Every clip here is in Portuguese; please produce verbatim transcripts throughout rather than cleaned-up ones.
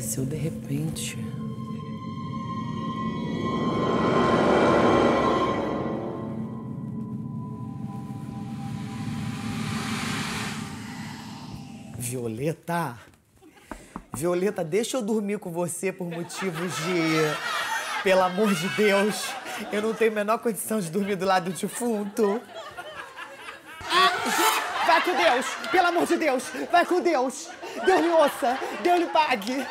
apareceu de repente. Violeta, Violeta, deixa eu dormir com você por motivos de... Pelo amor de Deus, eu não tenho a menor condição de dormir do lado do defunto. Ah, vai com Deus, pelo amor de Deus, vai com Deus. Deus lhe ouça, Deus lhe pague.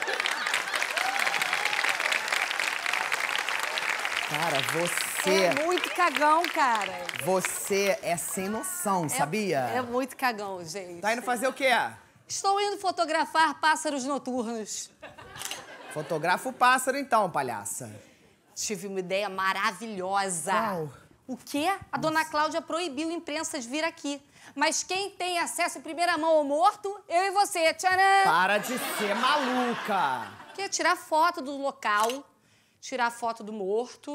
Cara, você... É muito cagão, cara. Você é sem noção, É, sabia? É muito cagão, gente. Tá indo fazer o quê? Estou indo fotografar pássaros noturnos. Fotografa o pássaro então, palhaça. Tive uma ideia maravilhosa. Qual? O quê? A dona Cláudia proibiu a imprensa de vir aqui. Mas quem tem acesso em primeira mão ao morto, eu e você. Tcharam! Para de ser maluca! Quer tirar foto do local, tirar foto do morto.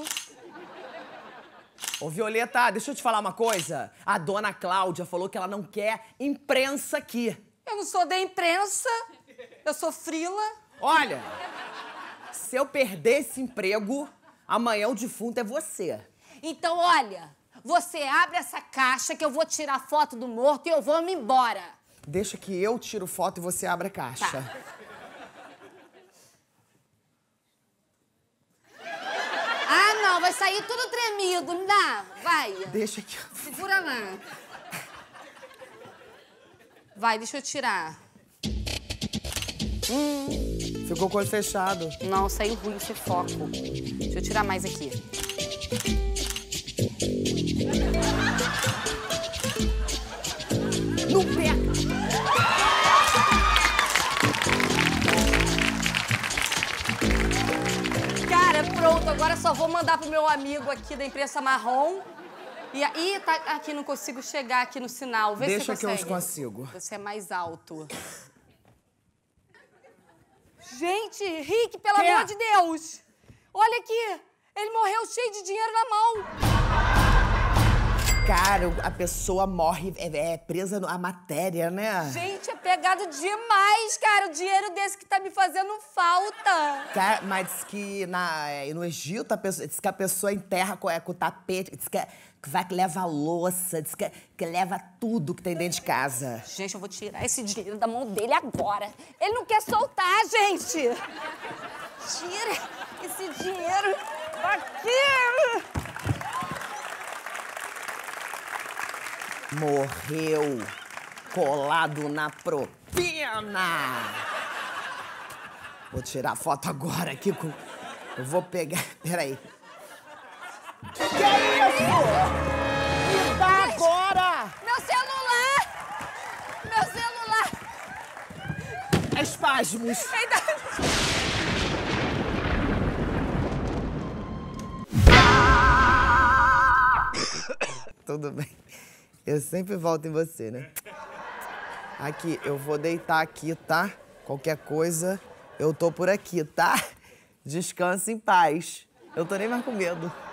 Ô, Violeta, deixa eu te falar uma coisa. A dona Cláudia falou que ela não quer imprensa aqui. Eu não sou da imprensa, eu sou frila. Olha, se eu perder esse emprego, amanhã o defunto é você. Então, olha, você abre essa caixa que eu vou tirar foto do morto e eu vou me embora. Deixa que eu tiro foto e você abre a caixa. Tá. Ah, não, vai sair tudo tremido, me dá, vai. Deixa que eu... Segura lá. Vai, deixa eu tirar. Hum, ficou com o olho fechado. Não, saiu ruim esse foco. Deixa eu tirar mais aqui. No pé! Cara, pronto, agora só vou mandar pro meu amigo aqui da imprensa marrom. E aí, tá, aqui, não consigo chegar aqui no sinal. Vê Deixa se que você eu consigo. Você é mais alto. Gente, Rick, pelo Quê? amor de Deus! Olha aqui, ele morreu cheio de dinheiro na mão. Cara, a pessoa morre, é, é presa à matéria, né? Gente, é pegado demais, cara. O dinheiro desse que tá me fazendo falta. Cara, mas diz que na, no Egito, a pessoa, diz que a pessoa enterra com, é, com o tapete, diz que, que vai que leva a louça, diz que, que leva tudo que tem dentro de casa. Gente, eu vou tirar esse dinheiro da mão dele agora. Ele não quer soltar, gente. Tira esse dinheiro daqui. Morreu colado na propina. Vou tirar foto agora aqui com... Eu vou pegar... Peraí. Que é isso? Me dá agora! Meu celular! Meu celular! É espasmos. Ainda... Tudo bem. Eu sempre volto em você, né? Aqui, eu vou deitar aqui, tá? Qualquer coisa, eu tô por aqui, tá? Descanse em paz. Eu tô nem mais com medo.